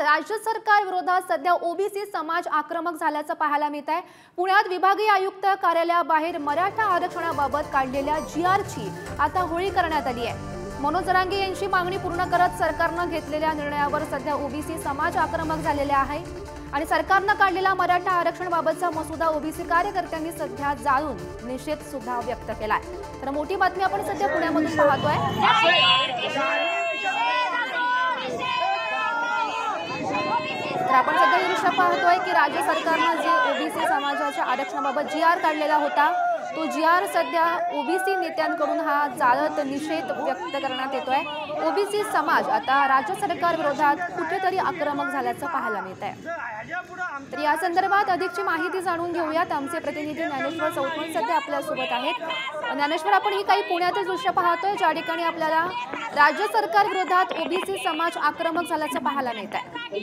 राज्य सरकार विरोधात सध्या ओबीसी समाज आक्रमक झाल्याचं पाहायला मिळत आहे। पुण्यात विभागीय आयुक्त कार्यालयाबाहेर मराठा आरक्षणाबाबत काढलेल्या जीआरची आता होळी करण्यात आली आहे। मनोज जरांगे यांची मागणी पूर्ण करत सरकारने घेतलेल्या निर्णयावर सध्या ओबीसी समाज आक्रमक झालेला आहे आणि सरकारने काढलेला मराठा आरक्षणाबाबतचा मसुदा ओबीसी कार्यकर्त्यांनी सध्या जाळून निषेध सुद्धा व्यक्त केलाय। तर मोठी बातमी आपण सध्या पुण्यामधून पाहतोय। तर आपण सध्या हे दृश्य पाहतोय की राज्य सरकारने जे ओबीसी समाजाच्या आरक्षणाबाबत जीआर काढलेला होता तो जीआर सध्या ओबीसी नेत्यांकडून हा जाळत निषेध व्यक्त करण्यात येतोय। ओबीसी समाज आता राज्य सरकार विरोधात कुठेतरी आक्रमक झाल्याचं पाहायला मिळत आहे। तर या संदर्भात अधिकची माहिती जाणून घेऊयात। आमचे प्रतिनिधी ज्ञानेश्वर चौथमल सध्या आपल्या सोबत आहेत। ज्ञानेश्वर, आपण ही काही पुण्यातील दृश्य पाहतोय ज्या ठिकाणी आपल्याला राज्य सरकार विरोधात ओबीसी समाज आक्रमक झाल्याचं पाहायला मिळत आहे।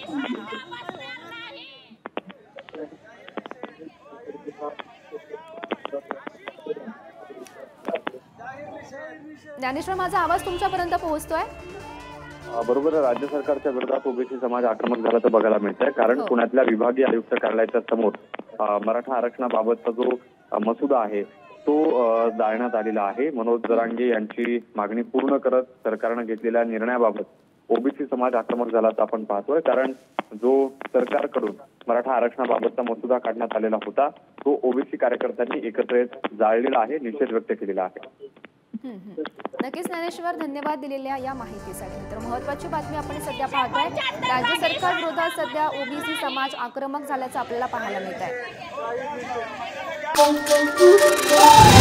ज्ञानेश्वर, माझा आवाज तुमच्यापर्यंत पोहोचतोय? बरोबर, राज्य सरकारच्या विरोधात ओबीसी समाज आक्रमक झाल्याचं बघायला मिळतंय। कारण पुण्यातल्या विभागीय आयुक्त कार्यालयाच्या समोर मराठा आरक्षणाबाबतचा जो मसुदा आहे तो जाळण्यात आलेला आहे। मनोज जरांगे यांची मागणी पूर्ण करत सरकारने घेतलेल्या निर्णयाबाबत ओबीसी समाज आक्रमक झाल्याचं आपण पाहतोय। कारण जो सरकारकडून मराठा आरक्षणाबाबतचा मसुदा काढण्यात आलेला होता तो ओबीसी कार्यकर्त्यांनी एकत्रित जाळलेला आहे, निषेध व्यक्त केलेला आहे। नक्कीच ज्ञानेश्वर, धन्यवाद दिलेल्या या माहितीसाठी। तर महत्त्वाची बातमी आपण सध्या पाहतोय, राज्य सरकार विरोधात सध्या ओबीसी समाज आक्रमक झाल्याचं आपल्याला पाहायला मिळत आहे।